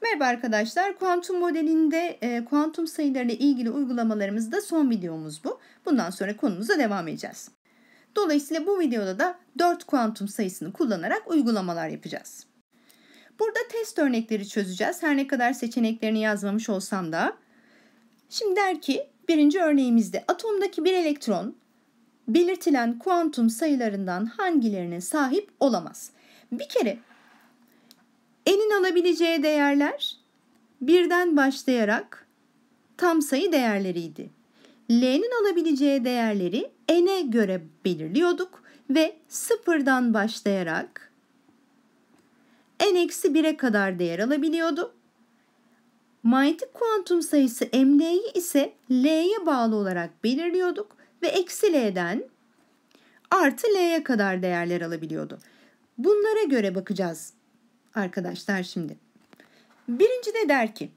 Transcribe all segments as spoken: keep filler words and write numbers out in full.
Merhaba arkadaşlar. Kuantum modelinde e, kuantum sayılarıyla ilgili uygulamalarımızda son videomuz bu. Bundan sonra konumuza devam edeceğiz. Dolayısıyla bu videoda da dört kuantum sayısını kullanarak uygulamalar yapacağız. Burada test örnekleri çözeceğiz. Her ne kadar seçeneklerini yazmamış olsam da. Şimdi der ki birinci örneğimizde atomdaki bir elektron belirtilen kuantum sayılarından hangilerine sahip olamaz? Bir kere n'in alabileceği değerler birden başlayarak tam sayı değerleriydi. L'nin alabileceği değerleri n'e göre belirliyorduk ve sıfırdan başlayarak n eksi bire kadar değer alabiliyordu. Manyetik kuantum sayısı M L'yi ise L'ye bağlı olarak belirliyorduk ve eksi L'den artı L'ye kadar değerler alabiliyordu. Bunlara göre bakacağız arkadaşlar şimdi. Birinci de der ki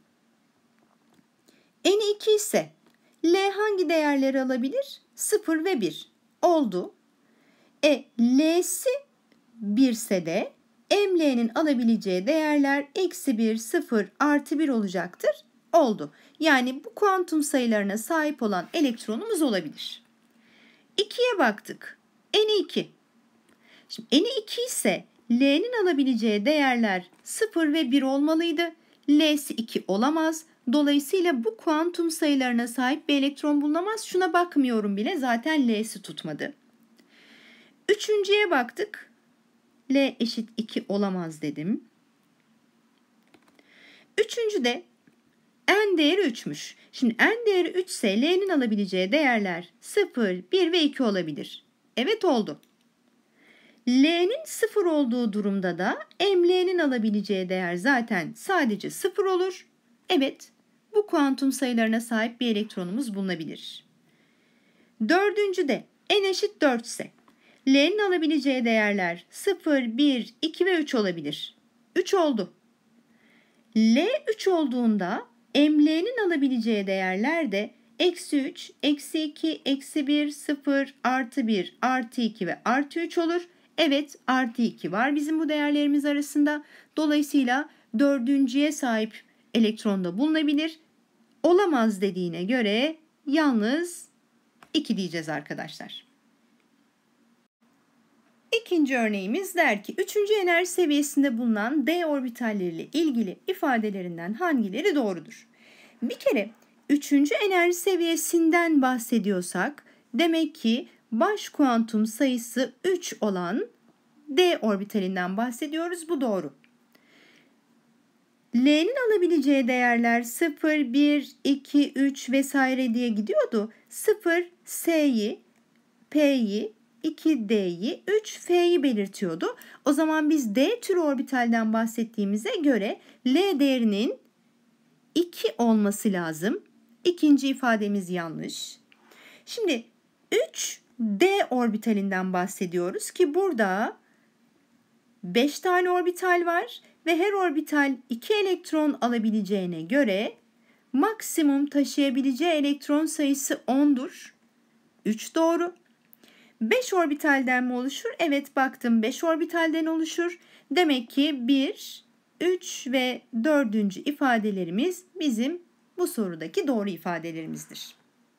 n iki ise L hangi değerleri alabilir? sıfır ve bir oldu. E L'si bir ise de M L'nin alabileceği değerler eksi bir, sıfır, artı bir olacaktır. Oldu. Yani bu kuantum sayılarına sahip olan elektronumuz olabilir. ikiye baktık. n iki. Şimdi n iki ise L'nin alabileceği değerler sıfır ve bir olmalıydı. L'si iki olamaz. Dolayısıyla bu kuantum sayılarına sahip bir elektron bulunamaz. Şuna bakmıyorum bile. Zaten L'si tutmadı. Üçüncüye baktık. L eşit iki olamaz dedim. Üçüncü de n değeri üçmüş. Şimdi n değeri üç ise L'nin alabileceği değerler sıfır, bir ve iki olabilir. Evet oldu. L'nin sıfır olduğu durumda da M L'nin alabileceği değer zaten sadece sıfır olur. Evet, bu kuantum sayılarına sahip bir elektronumuz bulunabilir. Dördüncü de n eşit dört ise L'nin alabileceği değerler sıfır, bir, iki ve üç olabilir. üç oldu. L üç olduğunda M L'nin alabileceği değerler de eksi üç, eksi iki, eksi bir, sıfır, artı bir, artı iki ve artı üç olur. Evet, artı iki var bizim bu değerlerimiz arasında. Dolayısıyla dördüncüye sahip elektron da bulunabilir. Olamaz dediğine göre yalnız iki diyeceğiz arkadaşlar. İkinci örneğimiz der ki üçüncü enerji seviyesinde bulunan d orbitalleriyle ilgili ifadelerinden hangileri doğrudur? Bir kere üçüncü enerji seviyesinden bahsediyorsak demek ki baş kuantum sayısı üç olan d orbitalinden bahsediyoruz. Bu doğru. L'nin alabileceği değerler sıfır, bir, iki, üç vesaire diye gidiyordu. sıfır S'yi, P'yi, iki D'yi, üç F'yi belirtiyordu. O zaman biz D türü orbitalden bahsettiğimize göre L değerinin iki olması lazım. İkinci ifademiz yanlış. Şimdi üç D orbitalinden bahsediyoruz ki burada beş tane orbital var ve her orbital iki elektron alabileceğine göre maksimum taşıyabileceği elektron sayısı ondur. üç doğru. beş orbitalden mi oluşur? Evet baktım beş orbitalden oluşur. Demek ki bir, üç ve dördüncü ifadelerimiz bizim bu sorudaki doğru ifadelerimizdir.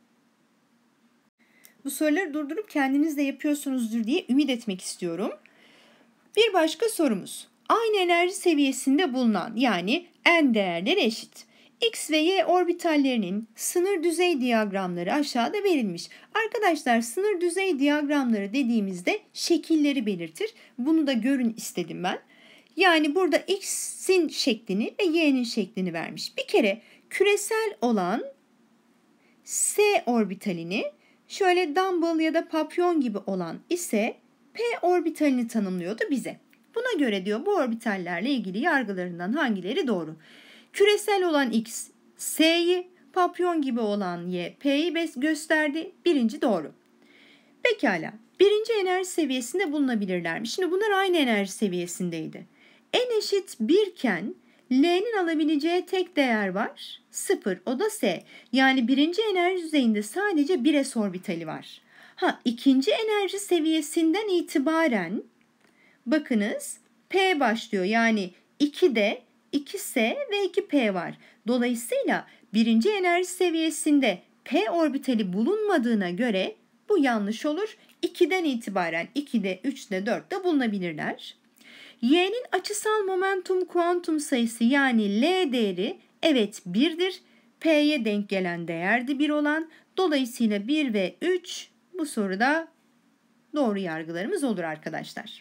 Bu soruları durdurup kendiniz de yapıyorsunuzdur diye ümit etmek istiyorum. Bir başka sorumuz. Aynı enerji seviyesinde bulunan yani n değerleri eşit. X ve Y orbitallerinin sınır düzey diyagramları aşağıda verilmiş. Arkadaşlar sınır düzey diyagramları dediğimizde şekilleri belirtir. Bunu da görün istedim ben. Yani burada X'in şeklini ve Y'nin şeklini vermiş. Bir kere küresel olan S orbitalini şöyle dumbbell ya da papyon gibi olan ise P orbitalini tanımlıyordu bize. Buna göre diyor bu orbitallerle ilgili yargılarından hangileri doğru? Küresel olan X, S'yi, papyon gibi olan Y, P'yi gösterdi. Birinci doğru. Pekala. Birinci enerji seviyesinde bulunabilirlermiş. Şimdi bunlar aynı enerji seviyesindeydi. N eşit bir iken L'nin alabileceği tek değer var. sıfır. O da S. Yani birinci enerji düzeyinde sadece bir s orbitali var. Ha, ikinci enerji seviyesinden itibaren bakınız P başlıyor. Yani iki de iki S ve iki P var. Dolayısıyla birinci enerji seviyesinde P orbitali bulunmadığına göre bu yanlış olur. ikiden itibaren ikide, üçte, dörtte bulunabilirler. Y'nin açısal momentum kuantum sayısı yani L değeri evet birdir. P'ye denk gelen değerdi bir olan. Dolayısıyla bir ve üç bu soruda doğru yargılarımız olur arkadaşlar.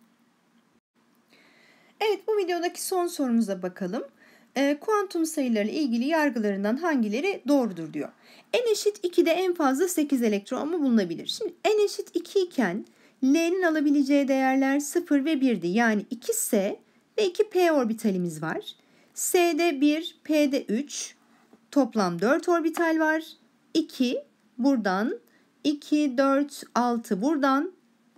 Evet, bu videodaki son sorumuza bakalım. E, kuantum sayılarıyla ilgili yargılarından hangileri doğrudur diyor. N eşit ikide en fazla sekiz elektron mu bulunabilir? Şimdi N eşit iki iken L'nin alabileceği değerler sıfır ve birdi. Yani iki S ve iki P orbitalimiz var. S'de bir, P'de üç. Toplam dört orbital var. iki buradan, iki, dört, altı buradan.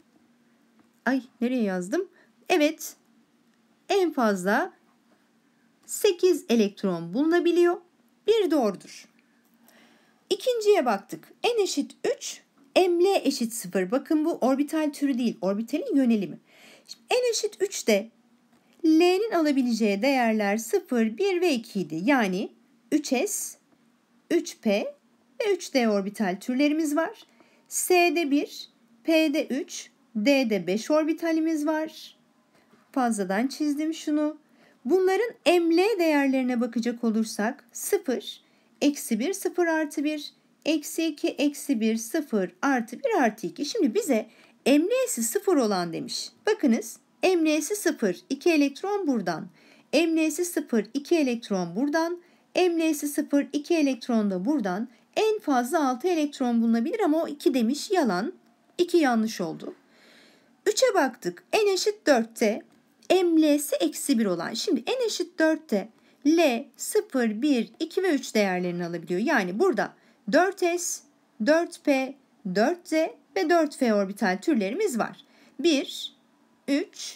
Ay, nereye yazdım? Evet, en fazla sekiz elektron bulunabiliyor. Bir doğrudur. İkinciye baktık. N eşit üç, M L eşit sıfır. Bakın bu orbital türü değil, orbitalin yönelimi. Şimdi N eşit üçte L'nin alabileceği değerler sıfır, bir ve iki idi. Yani üç S, üç P ve üç D orbital türlerimiz var. S'de bir, P'de üç, D'de beş orbitalimiz var. Fazladan çizdim şunu. Bunların M L değerlerine bakacak olursak sıfır, eksi bir, sıfır artı bir, eksi iki, eksi bir, sıfır artı bir artı iki. Şimdi bize M L'si sıfır olan demiş. Bakınız M L'si sıfır, iki elektron buradan. M L'si sıfır, iki elektron buradan. M L'si sıfır, iki elektron da buradan. En fazla altı elektron bulunabilir ama o iki demiş, yalan. iki yanlış oldu. üçe baktık. N eşit dörtte M L'si eksi bir olan. Şimdi N eşit dörtte L sıfır, bir, iki ve üç değerlerini alabiliyor. Yani burada dört S, dört P, dört D ve dört F orbital türlerimiz var. bir, üç,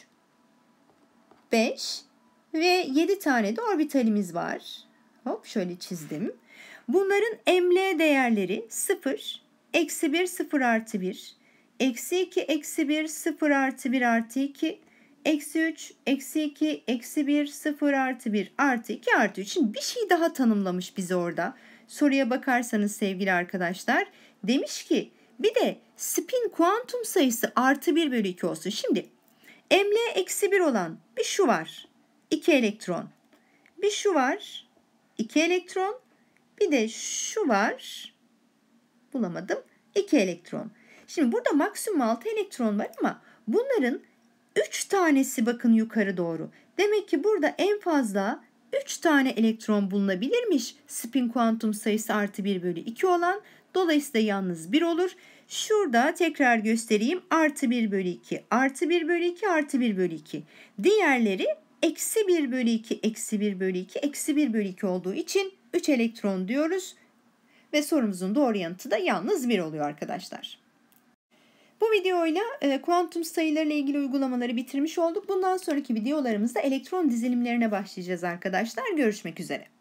beş ve yedi tane de orbitalimiz var. Hop, şöyle çizdim. Bunların M L değerleri sıfır, eksi bir, sıfır artı bir, eksi iki, eksi bir, sıfır artı bir artı iki, eksi üç, eksi iki, eksi bir, sıfır artı bir artı iki artı üç. Şimdi bir şey daha tanımlamış bize orada. Soruya bakarsanız sevgili arkadaşlar, demiş ki bir de spin kuantum sayısı artı bir bölü iki olsun. Şimdi M L eksi bir olan bir şu var, iki elektron. Bir şu var, iki elektron. Bir de şu var, bulamadım, iki elektron. Şimdi burada maksimum altı elektron var ama bunların üç tanesi bakın yukarı doğru. Demek ki burada en fazla üç tane elektron bulunabilirmiş. Spin kuantum sayısı artı bir bölü iki olan. Dolayısıyla yalnız bir olur. Şurada tekrar göstereyim. Artı bir bölü iki, artı bir bölü iki, artı bir bölü iki. Diğerleri eksi bir bölü iki, eksi bir bölü iki, eksi bir bölü iki olduğu için üç elektron diyoruz. Ve sorumuzun doğru yanıtı da yalnız bir oluyor arkadaşlar. Bu videoyla e, kuantum sayılarıyla ilgili uygulamaları bitirmiş olduk. Bundan sonraki videolarımızda elektron dizilimlerine başlayacağız arkadaşlar. Görüşmek üzere.